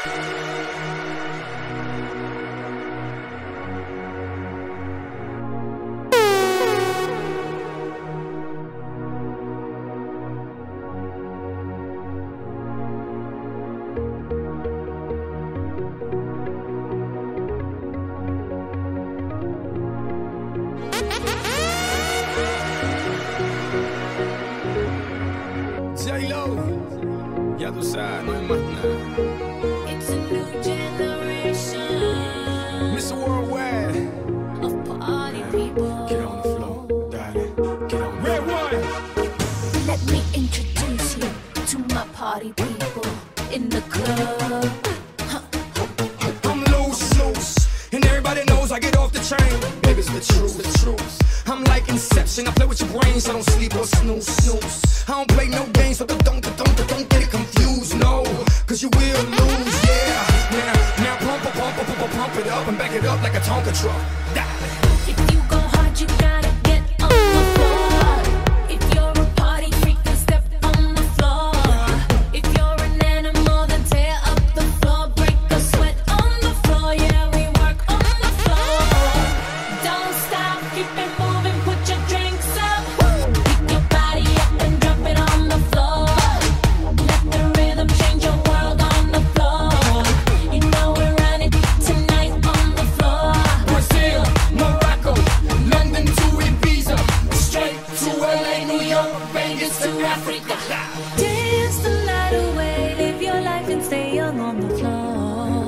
J-Lo, ya tú sabes, no hay más nada. It's a new generation. Mr. Worldwide, of party people. get on the floor, darling, get on the Red one. Let me introduce you to my party people in the club. I'm loose, and everybody knows I get off the train. Baby, it's the truth, the truth. I'm like Inception, I play with your brains, I don't sleep or snooze. I don't play no games, so don't get it confused, no, cause you will lose, yeah. Now pump it up and back it up like a Tonka truck. If you go hard, you gotta get on the floor. If you're a party freak, then step on the floor. If you're an animal, then tear up the floor. Break a sweat on the floor, yeah, we work on the floor. Don't stop, keep it moving, put your drinks up. Pick your body up and drop it on the floor. Let the rhythm change your world on the floor. You know we're running tonight on the floor. Brazil, Morocco, London to Ibiza, straight to LA, New York, Vegas to Africa. Dance the night away, live your life and stay young on the floor.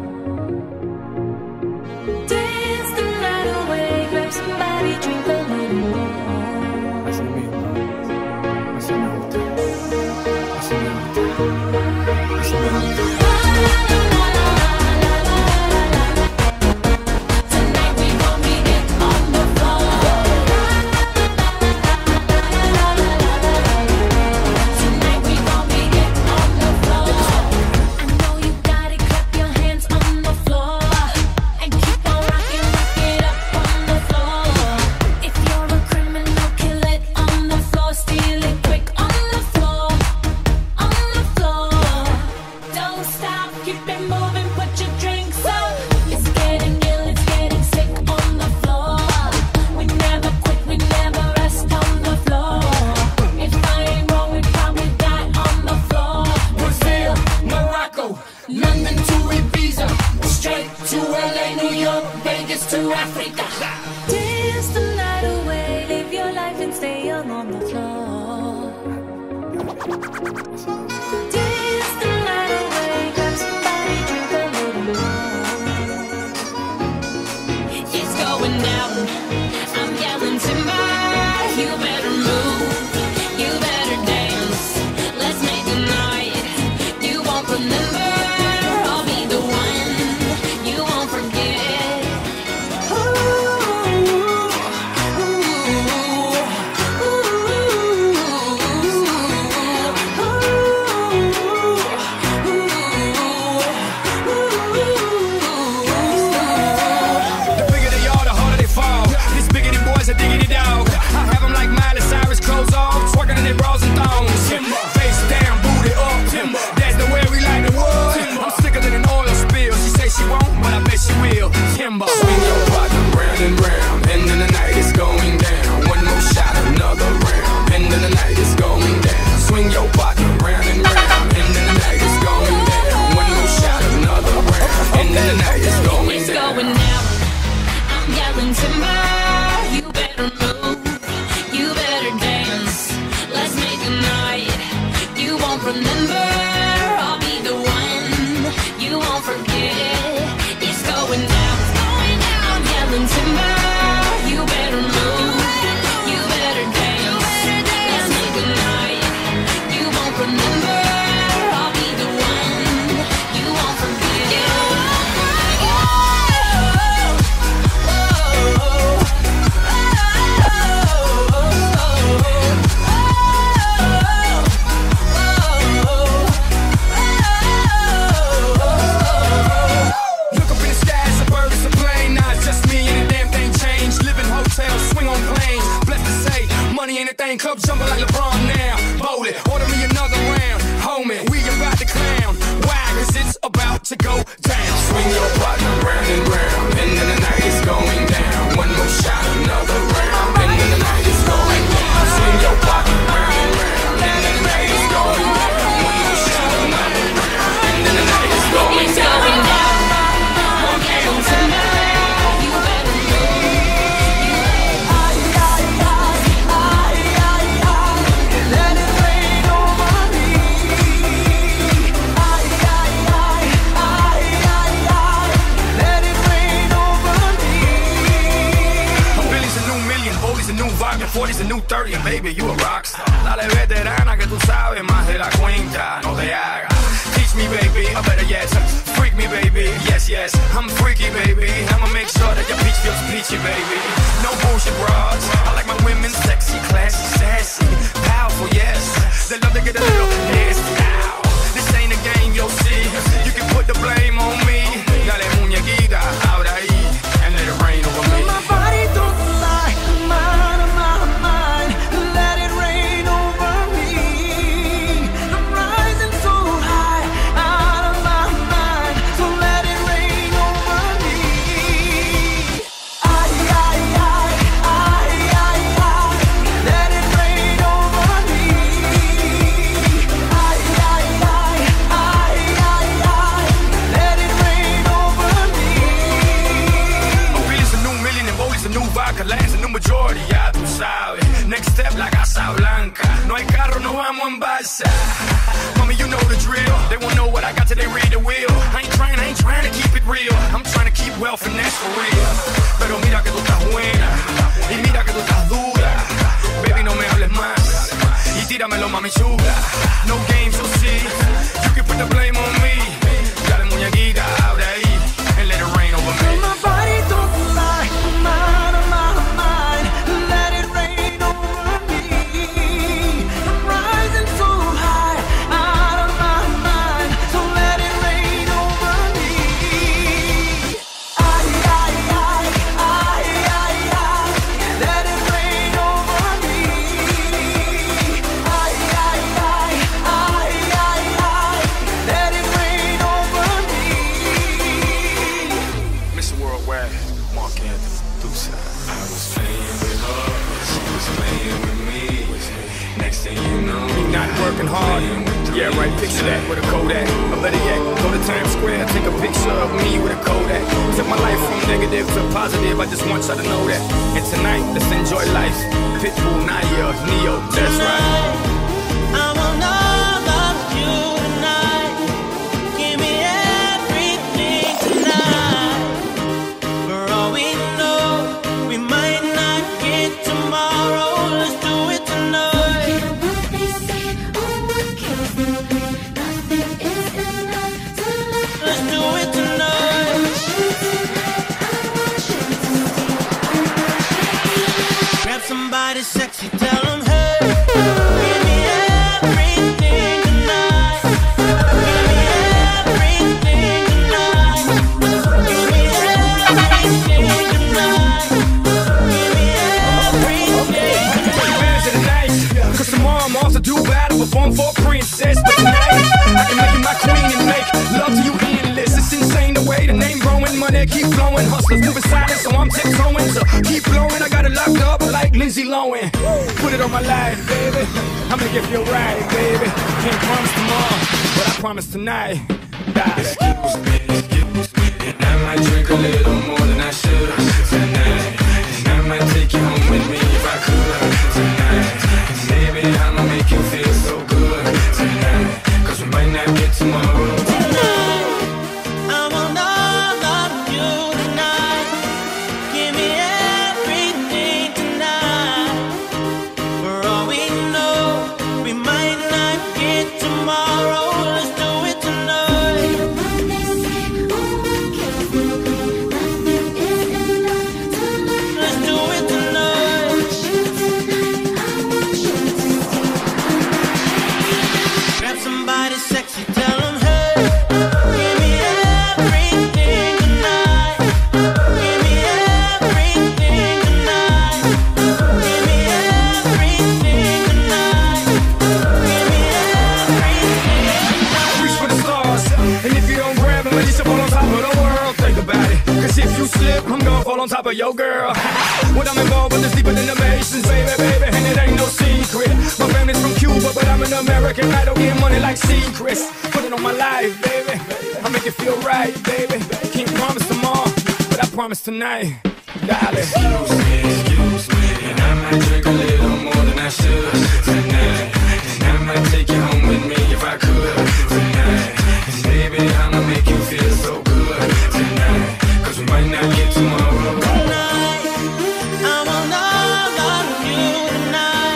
Dance the night away, grab somebody, drink a little more. Así mismo, así me gusta, así me gusta, así me gusta. Tonight we gon' be it on the floor. Tonight we gon' be it on the floor. I know you got it, clap your hands on the floor. And keep on rocking, rock it up on the floor. If you're a criminal, kill it on the floor. Steal it quick on the floor. On the floor. Don't stop, keep it moving, put your drinks up. It's getting ill, it's getting sick on the floor. We never quit, we never rest on the floor. If I ain't wrong, we probably die on the floor. Brazil, Morocco, London to Ibiza, straight to LA, New York, Vegas to Africa. Dance the night away, live your life and stay young on the floor. Dance the night away, grab somebody, drink a little more. It's going down, I'm yelling timber. You better move, you better dance. Let's make a night you won't remember. I'll be the one you won't forget. The bigger they are, the harder they fall. These biggity boys are diggity dog. I have them like Miley Cyrus, clothes off, twerking in their bras and thongs. Face down, booty up. That's the way we like the wood. I'm sicker than an oil spill. She say she won't, but I bet she will. Timber. Swing your partner round and round, and then the night is going down. One more shot, another round, and then the night is going down. Swing your partner round and round, and then the night is going down. One more shot, another round, and then the night is going It's down. going down. I'm yelling timber. You better move. You better dance. Let's make a night you won't remember. I'll be the one you won't forget. It's going down. I'm yelling timber. You better move. You better dance. Let's make a night you won't remember. I'll be the one you won't forget. 30 and baby, you a rockstar. Dale veterana que tú sabes más de la cuenta, no te hagas. Teach me baby, I better yes. Freak me baby, yes, yes. I'm freaky baby, I'ma make sure that your peach feels peachy baby. No bullshit bras, I like my women sexy, classy, sassy, powerful, yes. They love to get a little nasty. Ow. This ain't a game, you'll see. You can put the blame on me. Dale muñequita, ahora ahí, and let it rain over me. My body don't lie, mind of my mind, let it rain over me. I'm rising so high, out of my mind, so let it rain over me. Ay, ay, ay, ay, ay, ay, let it rain over me. Ay, ay, ay, ay, ay, ay, let it rain over me. Billy's a new million and Bowley's a new vodka, Lance a new majority, ya tú sabes. Next step la Casa Blanca. No hay carro, no vamos en balsa. Mami, you know the drill. They won't know what I got till they read the wheel. I ain't trying to keep it real. I'm trying to keep wealth and that's for real. Pero mira que tú estás buena y mira que tú estás dura. Baby, no me hables más y tíramelo, mami chula. No games, you'll see. You can put the blame on me. Dale muñequita, abre ahí and let it rain over me. My body don't lie, mind of my mind, let it rain over me. I'm rising so high, out of my mind, so let it rain over me. Ay, ay, ay, ay, ay, ay, let it rain over me. Ay, ay, ay, ay, ay, ay, let it rain over me. Mr. Worldwide, Mark Anthony, Dusa. I was playing with her, she was playing with me. Next thing you know, me not working hard. Yeah, right, picture that with a Kodak. Or better yet, go to Times Square, take a picture of me with a Kodak. Took my life from negative to positive, I just want y'all to know that. And tonight, let's enjoy life. Pitbull, Naya, Neo, that's right. I want all of you tonight. Give me everything tonight. For all we know, we might not get tomorrow. Let's do it tonight. What they say, oh, what kills them? Nothing is enough to love. Let's do it tonight. Grab somebody sexy, tell them, hey, give me everything tonight. Give me everything tonight. Give me everything tonight. Give me everything Advantage of the night, cause tomorrow I'm off to do battle, perform for a princess. But tonight, I can make you my queen and make love to you endless. It's insane the way the name growing, money keep flowing. Hustlers moving silent, so I'm tiptoeing. So keep blowing, I got it locked up like Lindsay Lohan. Put it on my life, baby. I'm gonna give you a ride, baby. Can't promise tomorrow, but I promise tonight. Excuse me, and I might drink a little more than I should tonight. And I might take you home with me if I could tonight. And baby, I'ma make you feel so good tonight. Cause we might not get tomorrow. I want all of you tonight. Give me everything tonight. For all we know, we might not get tomorrow. Let's do it tonight. What they say, oh, what kills them? Nothing is enough to love. Let's do it tonight. Grab somebody sexy, tell them, hey, give me everything tonight. Give me everything tonight. Give me everything tonight. Give me everything. Reach for the stars, and if you don't grab them, you should fall on top of the world. Think about it, cause if you slip, I'm gonna fall on top of your girl. What I'm involved with is deeper than the Masons, baby, baby, and it ain't no secret. My family's from Cuba, but I'm an American. I don't get money like secrets. Put it on my life, baby. I make it feel right, baby. Can't promise tomorrow, but I promise tonight. Darling. Excuse me, and I might drink a little more than I should tonight. And I might take you home with me if I could tonight. And baby, I'ma make you feel so good tonight. Cause we might not get tomorrow. Tonight, I want all of you tonight.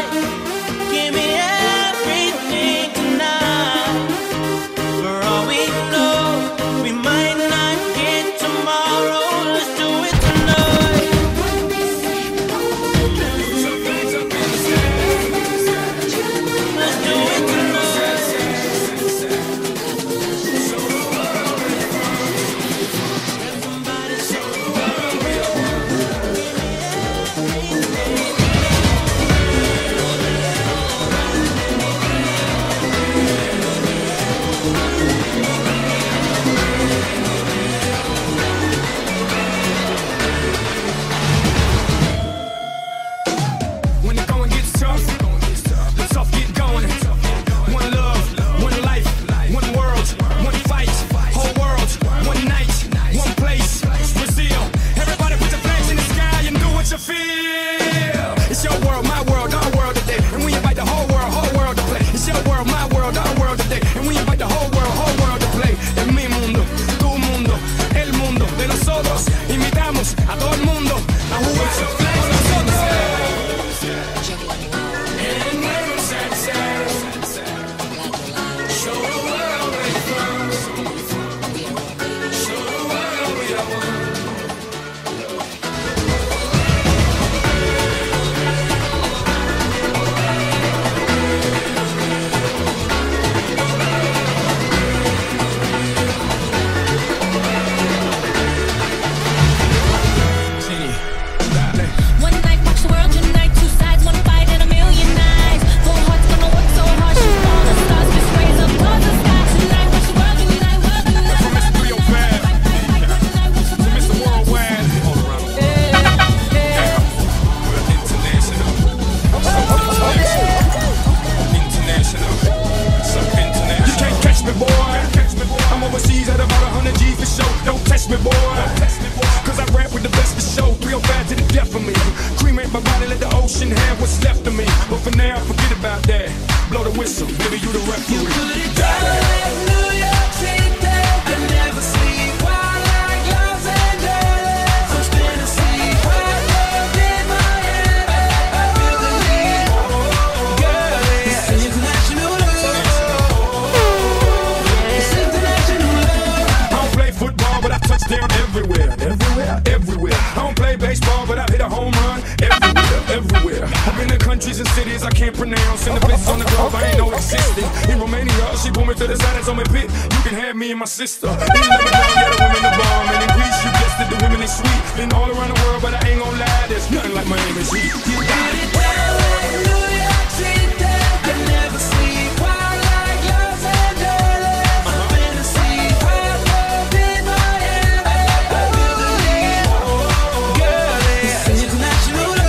test me, boy. Cause I rap with the best for show, 305 to the death of me. Cremate my body, let the ocean have what's left of me. But for now, forget about that. Blow the whistle, baby, you the referee. You put it down like New York City. I never sleep while like Los Angeles. I'm spinning sleep while love in Miami. I feel the heat, girl. It's international love. It's international love. I don't play football, but I touch down everywhere. Everywhere. I don't play baseball, but I hit a home run everywhere. I've been in countries and cities I can't pronounce, and the places on the globe I ain't know existed. In Romania, she pulled me to the side and told me, "Pit, you can have me and my sister." In Lebanon, yeah, the women are bomb, and in Greece, you guessed it, the women is sweet. Been all around the world, but I ain't gon' lie, there's nothing like Miami's heat. You put it down like New York City. I never sleep while like Los Angeles. I'm spinning sleep while love in Miami. I feel the heat, girl. It's international love.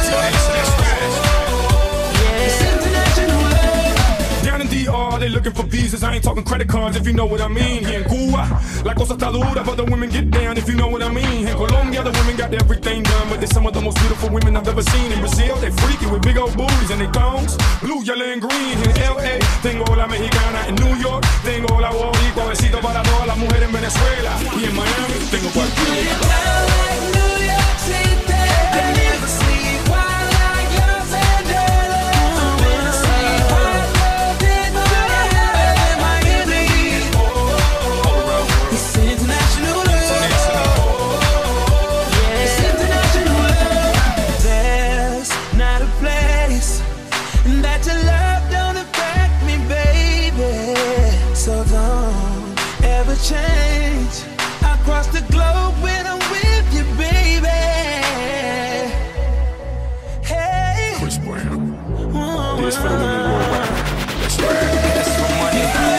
It's international love. Down in DR, they looking for visas. I ain't talking credit cards, if you know what I mean. Here in Cuba, la cosa está dura, but the women get down, if you know what I mean. In Colombia, the women got everything done, but they're some of the most beautiful women I've ever seen. In Brazil, they freaky with big old booties and they thongs, blue, yellow, and green. In LA, tengo la mexicana. In New York, tengo la boricua. Besito para todas las mujeres en Venezuela. Y en Miami, tengo cualquiera. Down like New York City. I never sleep while like Los Angeles. I'm spinning sleep while love in Miami. It's international love. It's international love. There's not a place that your love don't affect me, baby. So don't ever change. I cross the globe when I'm with you, baby. Hey. Chris Brown. This for the women worldwide. That's right. That's for money.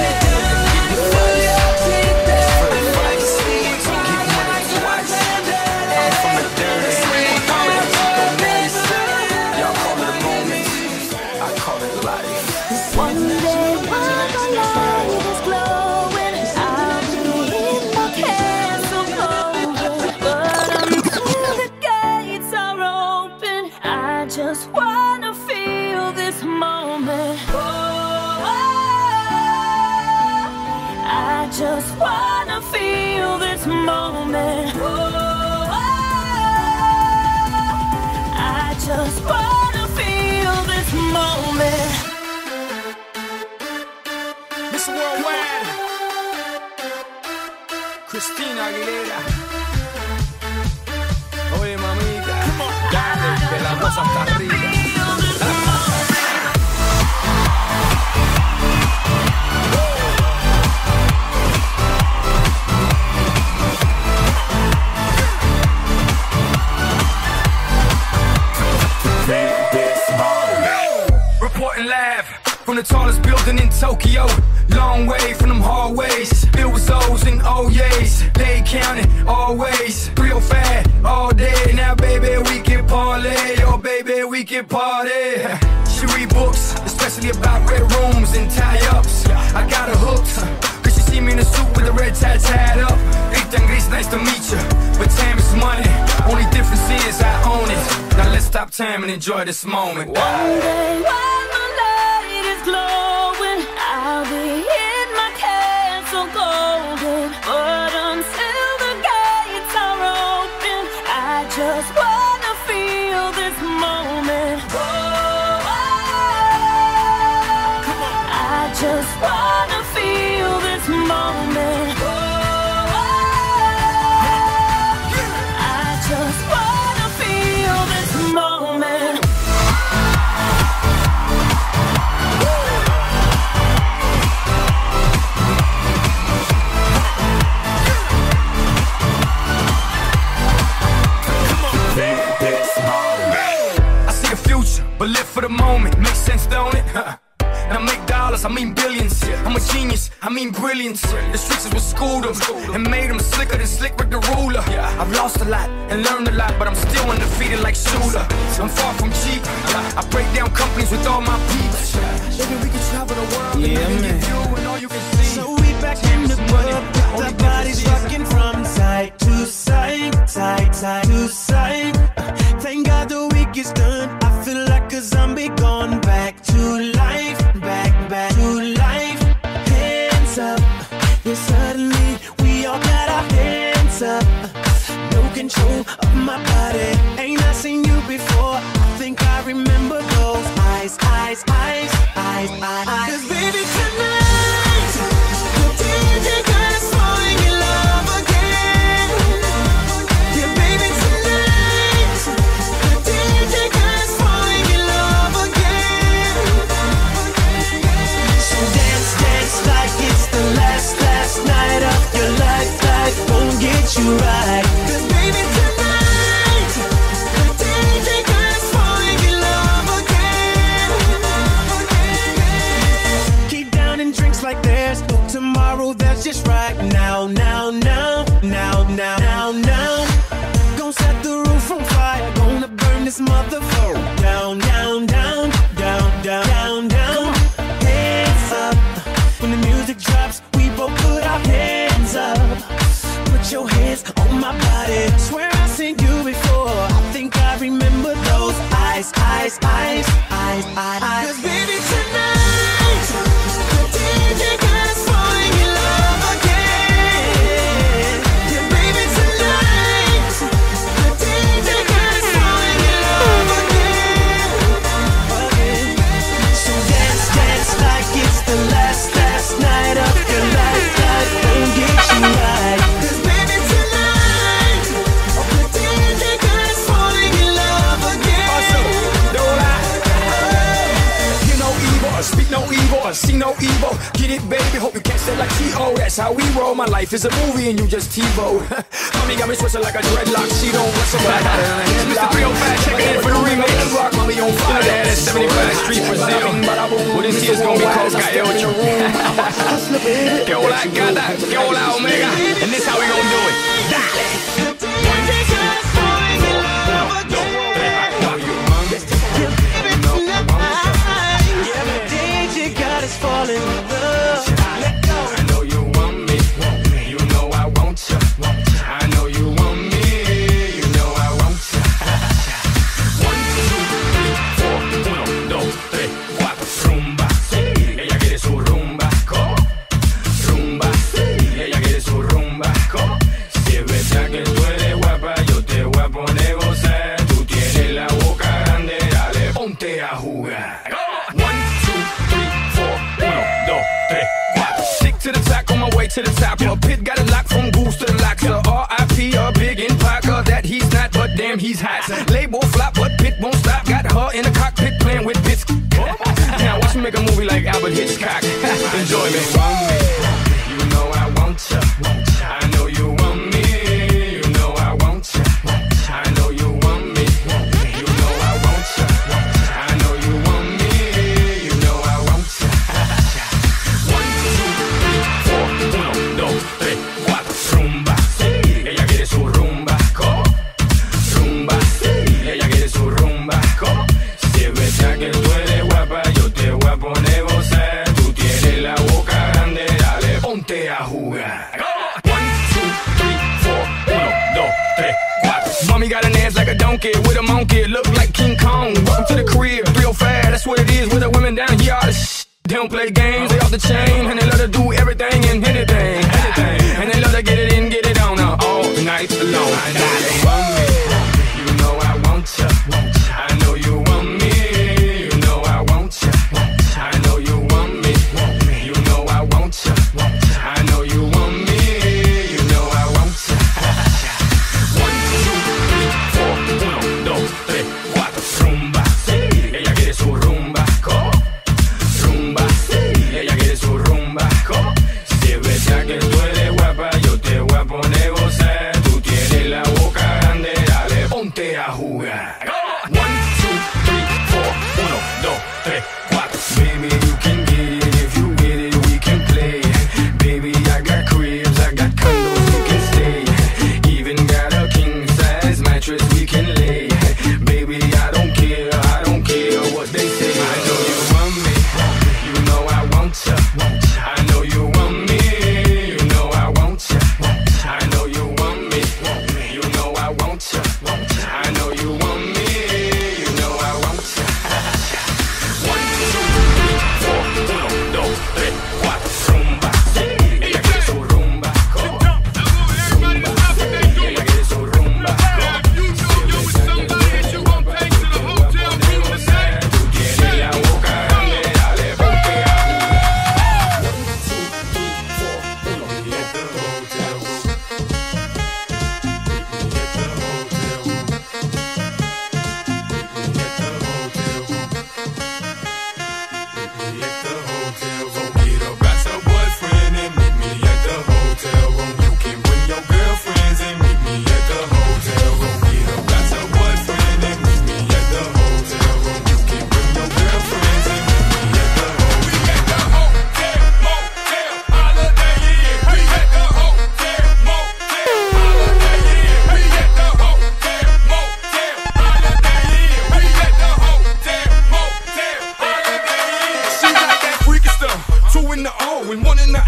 One day while my light is glowing, I'll be in my castle golden. But until the gates are open, I just wanna feel this moment. Oh, I just wanna feel this moment. Oh, I just wanna feel this moment. Miss Worldwide, Christina Aguilera. Oye, mamita, dale, que la cosa está arriba. Reporting live from the tallest building in Tokyo. Long way from them hallways, filled with O's and O's. They counting always, 305 all day. Now baby we can parlay, oh baby we can party. She read books, especially about red rooms and tie-ups. I got her hooked, cause she see me in a suit with the red tie tied up. Ethan Gris, nice to meet you, but time is money. Only difference is I own it. Now let's stop time and enjoy this moment. One day while my light is glowing, I'll be in my castle golden. But until the gates are open, I just wanna feel this moment. Oh, I just wanna feel this moment. Oh, I just wanna feel this moment. I see the future, but live for the moment. Makes sense, don't it? Now make dollars, I mean billions. I'm a genius, I mean brilliance. The streets is what schooled them and made them slicker than Slick Rick the ruler. I've lost a lot and learned a lot, but I'm still undefeated like Shooter. I'm far from cheap. I break down companies with all my peeps. Maybe we can travel the world and maybe get you and all you can see. So we back in the club, with our bodies rocking from side to control of my body. Ain't I seen you before? I think I remember those eyes, eyes, eyes, eyes, eyes. 'Cause baby tonight, the DJ got us falling in love again. Yeah, baby tonight, the DJ got us falling in love again. So dance, dance like it's the last night of your life. Life won't get you right. 'Cause baby tonight, the DJ got us falling in love again. Keep downing drinks like there's no tomorrow. That's just right now, now, now, now, now, now, now. Gonna set the roof on fire. Gonna burn this motherfucker down, down, down, down, down, down, down. Hands up when the music drops. We both put our hands up. Put your hands on my body. Swear I've seen you before. I think I remember those eyes, eyes, eyes, eyes, eyes. 'Cause baby tonight, the DJ got us falling in love again. Yeah, baby tonight, the DJ got us falling in love again. So dance, dance like it's the last night of your life. Life won't get you right. 'Cause baby tonight, the DJ got us falling in love again. Don't lie. Hear no evil, or speak no evil, or see no evil. Get it, baby, hope you catch that like T.O. That's how we roll. My life is a movie and you just TiVo. Mommy got me twisted like a dreadlock. She don't wrestle back. Mr. 305 checking in for the remix. Rock, mommy on fire. That's 75th Street, Brazil. Well, this year's gonna be called Sky Elcho. Que hola, gata. Que hola, Omega. And this how we gonna do it. Dale. Falling in love. Let go. I know you want me. You know I want you. I know you want me. You know I want you. 1, 2, 3, 4. 1, 2, 3, 4. Rumba. Ella quiere su rumba. Rumba. Ella quiere su rumba. Si es verdad que tú eres guapa, yo te voy a poner a gozar. Tú tienes la boca grande, dale, ponte a jugar. 1, 2, 3, 4. 1, 2, 3, 4. Stick to the top, on my way to the top. A pit got a lock from Goose to the lock. So R.I.P. a big in Parker that he's not, but damn he's hot. Label flop, but Pit won't stop. Got her in the cockpit playing with bits. Now watch me make a movie like Albert Hitchcock. Enjoy me. You know I want you. I know you want me. You know I want you. I know you want me. You know I want you. I know you want me. You know I want you. 1, 2, 3, 4. 1, 2, 3, 4. Rumba. Ella quiere su rumba. Rumba. Ella quiere su rumba. Si es verdad que tú eres guapa, yo te voy a poner a gozar. Tú tienes la boca grande, dale, ponte a jugar. 1, 2, 3, 4. 1, 2, 3, 4. Mommy got an ass like a donkey with a monkey. Look like King Kong. Welcome to the crib, real fast. That's what it is with the women down here. All the they don't play games, they off the chain. And they love to do everything and anything. And they love to get it in, get it on all night long. I know you want me. You know I want you. I know you want me. You know I want you. I know you want me. You know I want you. I know you want me. You know I want you. 1, 2, 3, 4. 1, 2, 3, 4. Rumba. Ella quiere su rumba. Rumba. Ella quiere su rumba.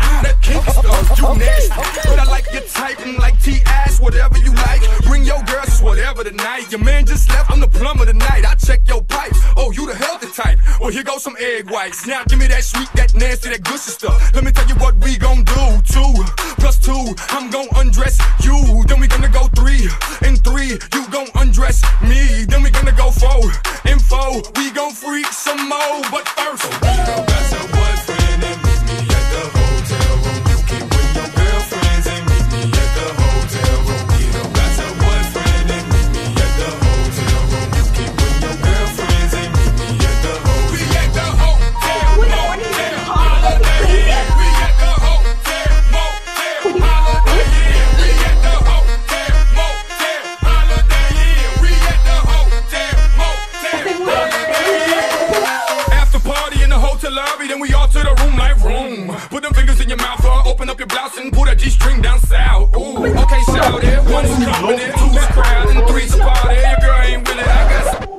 that kinky stuff, you nasty. But I like your type and like T-ass, whatever you like. Bring your girls, it's whatever tonight. Your man just left, I'm the plumber tonight. I check your pipes, oh, you the healthy type. Well, here goes some egg whites. Now give me that sweet, that nasty, that gushy stuff. Let me tell you what we gon' do. 2 + 2, I'm gon' undress you. Then we gonna go 3 and 3, you gon' undress me. Then we gonna go 4 and 4, we gon' freak some more. But first, that's your boyfriend and meet me at the hotel room. You can bring your girlfriends and meet me at the hotel room. That's your boyfriend and meet me at the hotel room. You can bring your girlfriends and meet me at the hotel room. We at the hotel, motel, holiday inn. We at the hotel, motel, holiday inn. We at the hotel, motel, holiday inn. We at the hotel, motel, holiday inn. After party in the hotel lobby, then we all to the room like room. Put them fingers in your mouth, open up your blouse and pull that G-string down south. Ooh, okay, shout it. 1's company, 2's crowd, and 3's a party. Your girl ain't with it, I got some.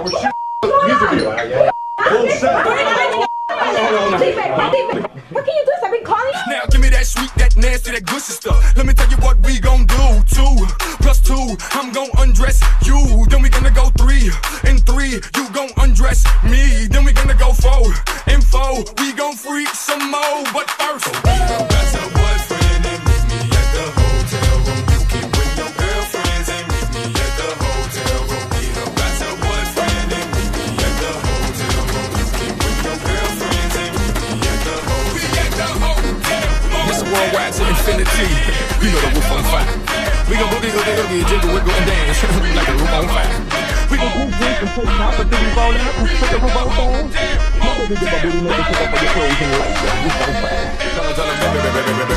What can you do? I've been calling you. Now give me that sweet, that nasty, that gushy stuff. Let me tell you what we gon' do. 2 + 2, I'm gon' undress you. Then we gonna go 3 and 3, you gon' undress me. Then we gonna go 4 and 4, we gon' freak some more. But first, that's your boyfriend and meet me at the hotel room. You can bring your girlfriends and meet me at the hotel room. That's your boyfriend and meet me at the hotel room. You can bring your girlfriends and meet me at the hotel room. We at the hotel. It's a worldwide to infinity. You know the roof on fire. We gon' boogie, oogie, jiggle, wiggle, and dance like a roof on fire. We gon' move, drink, and take off until we fall out. Put the roof on fire. Mother, give my booty, make it pick up on your clothes and lights that roof on fire. Tell her, baby,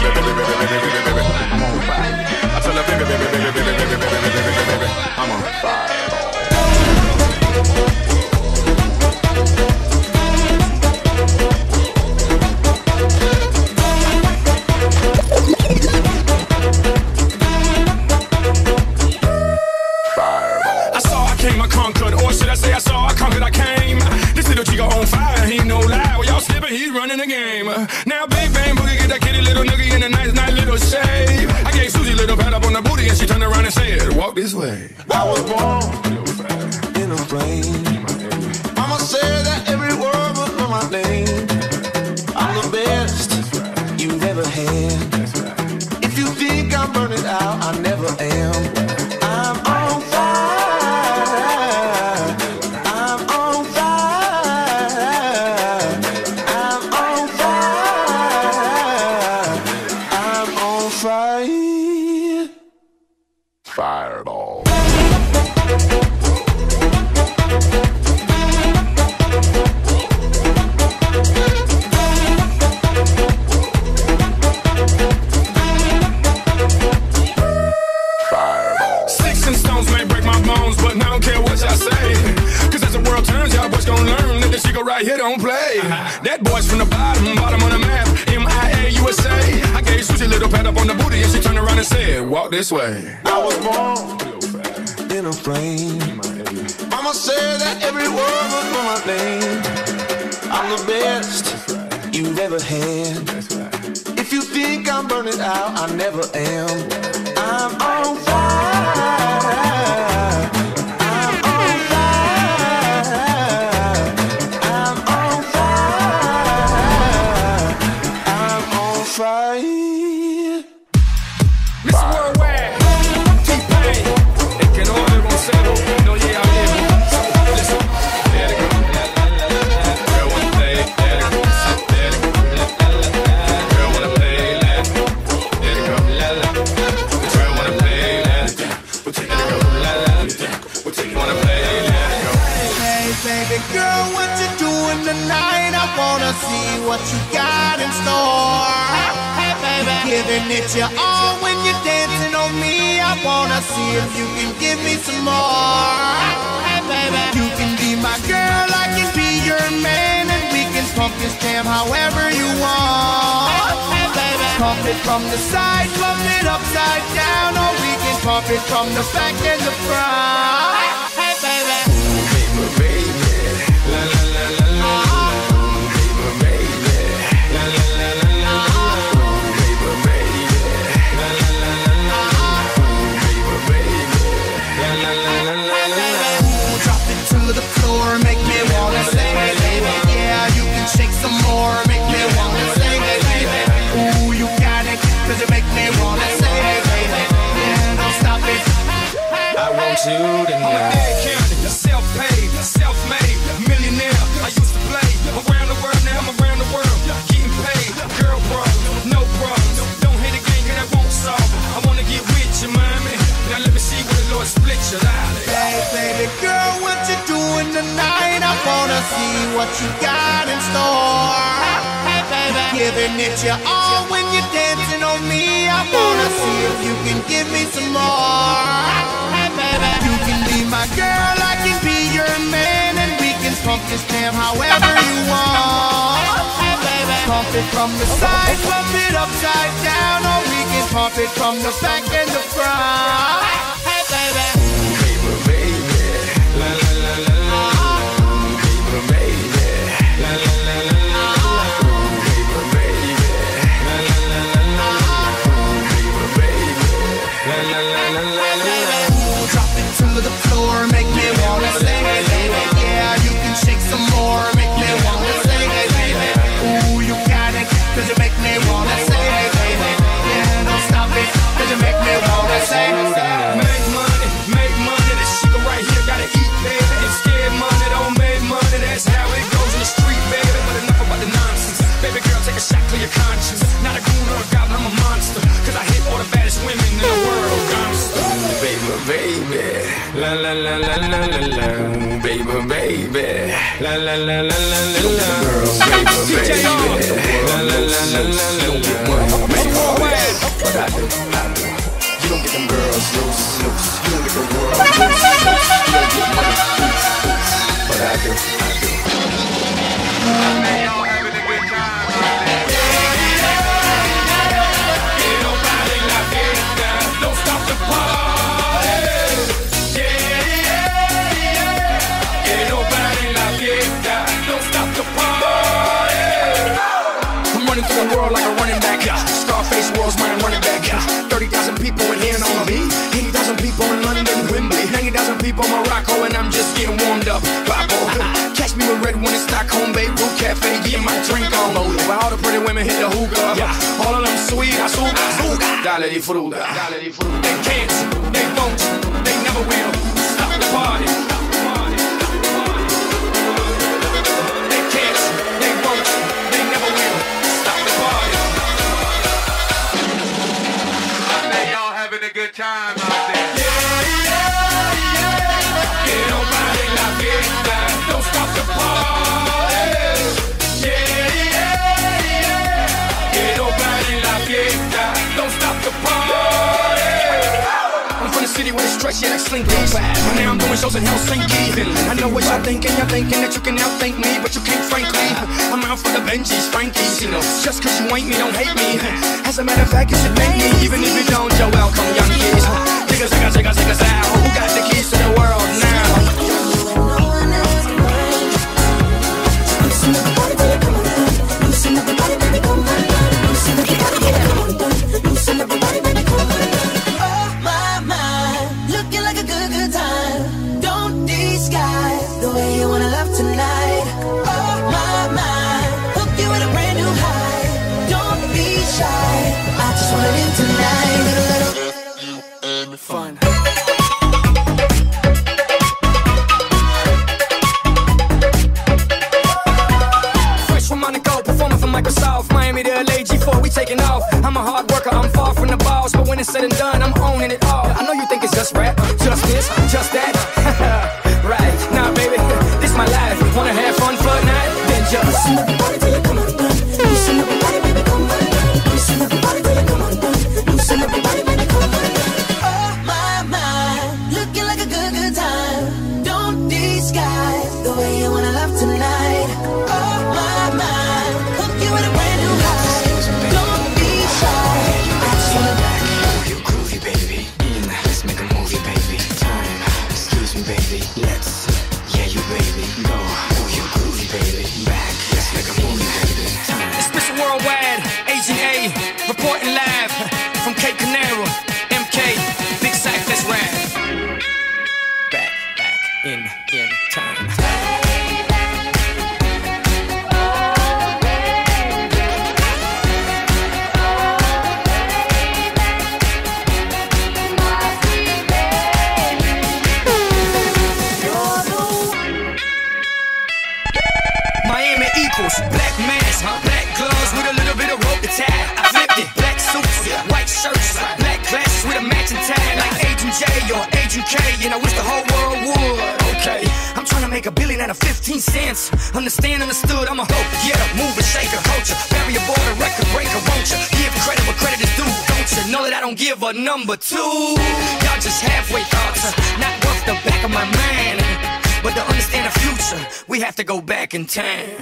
I'm on fire. I tell her, baby, I'm on fire. I saw I conquered, I came. This little chico on fire, he ain't no lie. Well, y'all slipping, he's running the game. Now Big Bang Boogie get that kitty little noogie in a nice little shave. I gave Susie a little pat up on the booty and she turned around and said, walk this way. I was born in a plane. Mama said that every word was on my name. I'm the best you've ever had. If you think I'm burning out, I never am. I'm on fire. Fireball. Sticks and stones may break my bones, but I don't care what y'all say. Cause as the world turns, y'all boys gon' learn that this shit go right here don't play. That boy's from the bottom on the map, MIA USA. I gave Susie a little pat up on the booty and she turned around and said, walk this way. I was born in a plane. Mama said that every word was on my name. I'm the best you've ever had. If you think I'm burning out, I never am. I'm on fire. I'm on fire. I'm on fire. I'm on fire. Mr. Worldwide, T-Pain, el que no hable con cero, no llega bien. Listen, let it go. Girl wanna play, let it go. Let it go. Girl wanna play, let it go. Girl wanna play, let it go. We'll take it go. We'll take it, wanna play, let it go. Hey, baby girl, what you doing tonight? I wanna see what you got in store. Hey, baby, giving it your all when you're dancing on me. I wanna see if you can give me some more. Hey, baby, you can be my girl, I can be your man, and we can pump this jam however you want. Hey, baby, pump it from the side, pump it upside down, or we can pump it from the back and the front. Hey, baby. want you tonight. Self-paid, self-made, millionaire. I used to play around the world, now I'm around the world, getting paid. Girl problems, no problems. Don't hit again, cause that won't solve it. I wanna get with you, mommy. Now let me see where the Lord split you out. Hey, baby girl, what you doing tonight? I wanna see what you got in store. Hey, baby, giving it your all when you're dancing on me. I wanna see if you can give me some more. Hey, baby, you can be my girl, I can be your man, and we can pump this jam however you want. Hey, baby, pump it from the side, pump it upside down, or we can pump it from the back and the front. Hey, baby. Drop it to the floor, make me wanna say, hey, baby. Yeah, you can shake some more, make me wanna say, hey, baby. Ooh, you got it, cause you make me wanna say, hey, baby. Yeah, don't stop it, cause you make me wanna say, Make money, this sugar right here gotta eat, baby. Instead money, don't make money, that's how it goes in the street, baby. But enough about the nonsense. Baby girl, take a shot to your conscience. Not a goon or a goblin, I'm a monster. Cause I hit all the baddest women in the world, gangsta. Baby, baby, la la la la la la la, baby, baby, la la la la la la la, baby, baby, la la la la la la la, but I do. You don't get them girls loose, loose. You don't get the world loose, loose. You don't get money loose, but I do. Y'all having a good time out there. Ain't nobody like it, don't stop the party. Ain't nobody like it, don't stop the party. I'm running through the world like a running back. Scarface world's my running back. 30,000 people in here on me. 80,000 people in London, Wembley. 90,000 people in Morocco, and I'm just getting warmed up. Catch me with red one in Stockholm, Beirut Cafe, getting my drink on. Where all the pretty women hit the hookah. All of them sweet, azúcar. Dale di fruta. They can't, they won't, they never will stop the party. They can't, they won't, they never will stop the party. Y'all having a good time out there. Ain't nobody like it, don't stop the party. Ain't nobody like it, don't stop the party. I'm from the city where the stretch, yeah, like Slinky. Now I'm doing shows in Helsinki. I know what y'all thinking that you can outthink me, but you can't, frankly. I'm out for the Benjis, Frankies, you know. Just cause you ain't me, don't hate me. As a matter of fact, you should thank me. Even if you don't, you're welcome, young kids. Take us out. Who got the keys to the world now? oh my, my, looking like a good time. Don't disguise the way you wanna love tonight. Oh my, hook you with a brand new high. Don't be shy, I just wanna live tonight. Little fun. Fresh from Monaco, performing for Microsoft, Miami to LA, G4, we taking off. I'm a hard worker, I'm far from the boss, but when it's said and done, I'm owning it all. I know you think it's just rap, just this, just that. Right, nah baby, this my life. Wanna have fun for a night? Then just listen everybody till you come undone. Listen everybody, baby, come undone. Listen everybody till you come undone. Listen everybody, baby, come undone. Oh my, looking like a good time. Don't disguise the way you wanna love tonight. Oh my, hook you with a brand new high. Don't be shy, I just wanna You groovy, baby. Let's make a movie, baby. Time. matter 15 cents. Understand, understood, I'm a hoe. Yeah, move and shake a culture. Barrier border, record breaker, won't you? Give credit where credit is due, don't you? Know that I don't give a number two. Y'all just halfway thoughts, not worth the back of my mind. But to understand the future, we have to go back in time.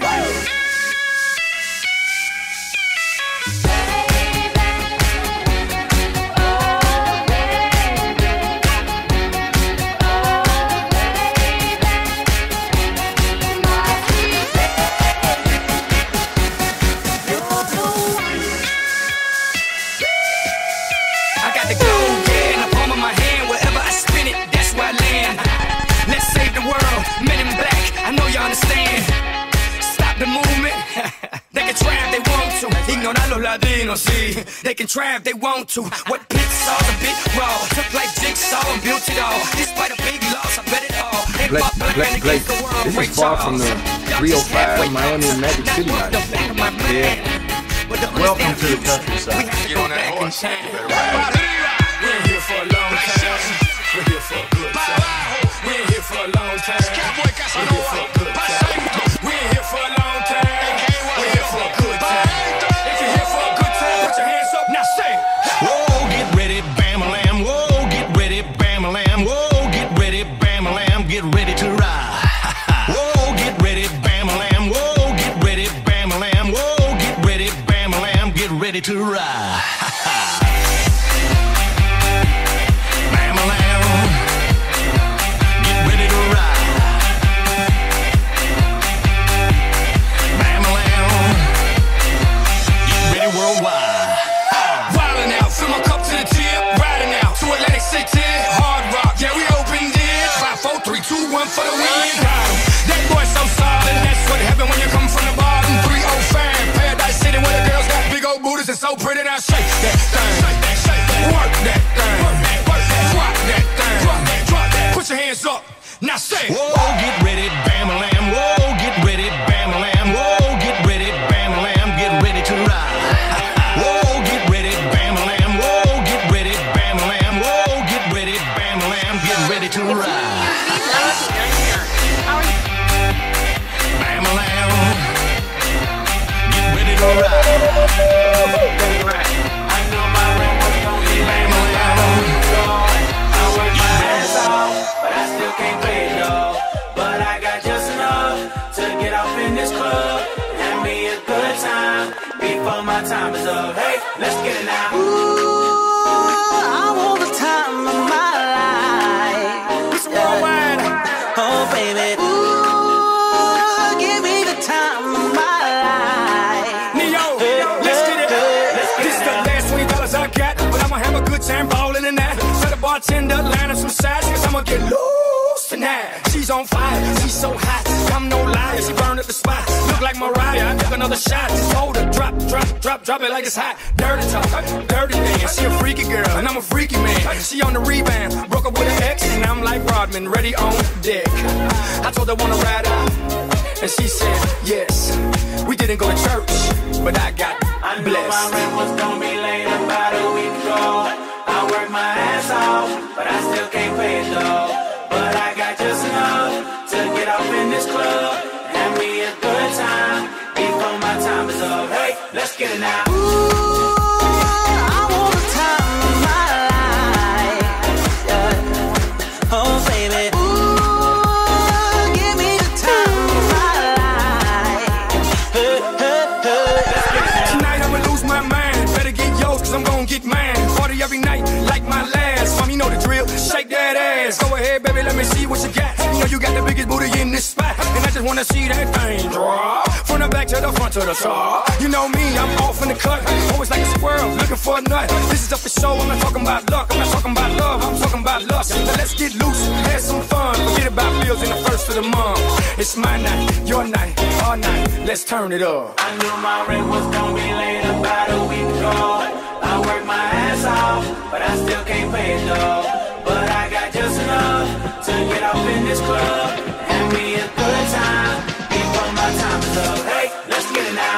See, they can try if they want to. What pits are a bit raw. Took like jigsaw and built it all. Despite a big loss, I bet it all. Blake, this is far from the 305 Miami and Magic City night. Yeah. Welcome to the countryside. Get on that horse. We're here for a long time. We're here for a good time. We're here for a long time. We're here for a good time. We're here for a long time. We're here for a good time. If you're here for a good time, put your hands up. Now say, Whoa, get ready, bam-a-lam. Whoa, get ready, bam-a-lam. Whoa, get ready, bam-a-lam. Get ready to ride. Whoa, get ready, bam-a-lam. Whoa, get ready, bam-a-lam. Whoa, get ready, bam-a-lam. Get ready to ride. Bam-a-lam. Get ready to ride. Bam-a-lam. Get ready worldwide. wildin' out, fill my cup to the tip, riding out to Atlantic City, Hard Rock, yeah we opened it. 5, 4, 3, 2, 1 for the win. That boy so solid, that's what happen when you come from the bottom. 305, Paradise City, where the girls got big old booties and so pretty. Now shake that thing, work that thing, drop that thing, drop that. Put your hands up, now say. Whoa, get ready, bam-a-lam. Whoa, get ready, bam-a-lam. Whoa, get ready, bam-a-lam. Get ready to ride. Whoa, get ready, bam-a-lam. Whoa, get ready, bam-a-lam. Whoa, get ready, bam-a-lam. Get ready to ride. Bam-a-lam. Get ready to ride. I know my rent was gonna be Bam-a-lam. I work my ass off, but I still can't pay it though. But I got just enough to get off in this club. Have me a good time before my time is up. Hey, let's get it now. I want the time of my life. Oh, baby. Ooh, give me the time of my life. Neo, let's get it. This the last $20 I got, but I'ma have a good time ballin' in that. Tell the bartender, line up some sides, cause I'ma get loose tonight. She's on fire, she's so hot, I'm no liar, she burned up the spot. Look like Mariah, I took another shot. Just hold her, drop it like it's hot. Dirty talk, dirty dance, she a freaky girl, and I'm a freaky man. She on the rebound, broke up with an ex, and I'm like Rodman, ready on deck. I told her wanna ride out, and she said yes. We didn't go to church, but I got I knew blessed. my rent was gonna be late about a week ago. I worked my ass off, but I still can't pay it though. But I got just enough to get off in this club. Have me a good time before my time is up. Hey, let's get it now. I want the time of my life. Yeah. Oh, baby. Ooh, give me the time of my life. Hey, hey, hey. Tonight I'ma lose my mind. Better get yours, cause I'm gon' get mine. Party every night, like my last. Mom, you know the drill. Shake that ass. Go ahead, baby, let me see what you got. You know you got the biggest booty in this spot. And I just wanna see that thing drop. From the back to the front to the top. You know me, I'm off in the cut. Always like a squirrel, looking for a nut. This is up for show, I'm not talking about luck. I'm not talking about love, I'm talking about lust. So let's get loose, have some fun. Forget about bills in the first of the month. It's my night, your night, our night. Let's turn it up. I knew my rent was gonna be late about a week ago. I worked my ass off, but I still can't pay it though. But I got just enough to get off in this club. Have me a good time before my time is up. Hey, let's get it now.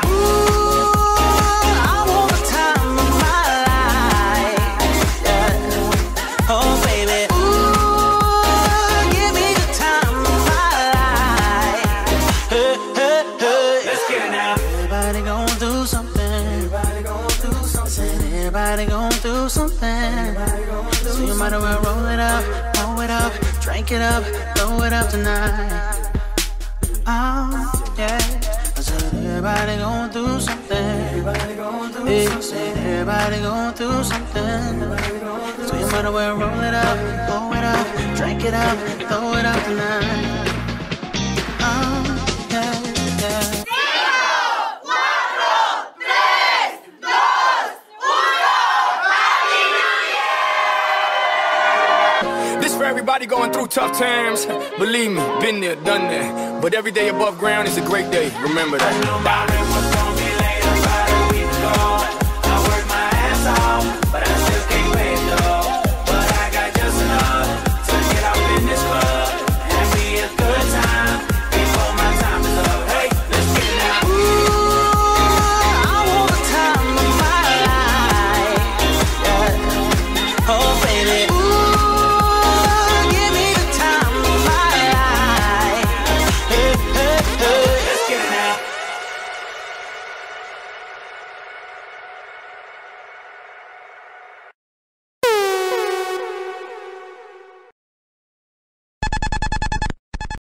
I want the time of my life. Yeah. Oh, baby. Ooh, give me the time of my life. everybody going through something. So you might as well roll it up, drink it up, throw it up tonight. Oh, yeah. I said everybody going through something. Yeah, said everybody going through something. So you might as well roll it up, drink it up, throw it up tonight. Oh, yeah, yeah. 5, 4, 3, 2, 1, This for everybody going through tough times. Believe me, been there, done that. But every day above ground is a great day. Remember that.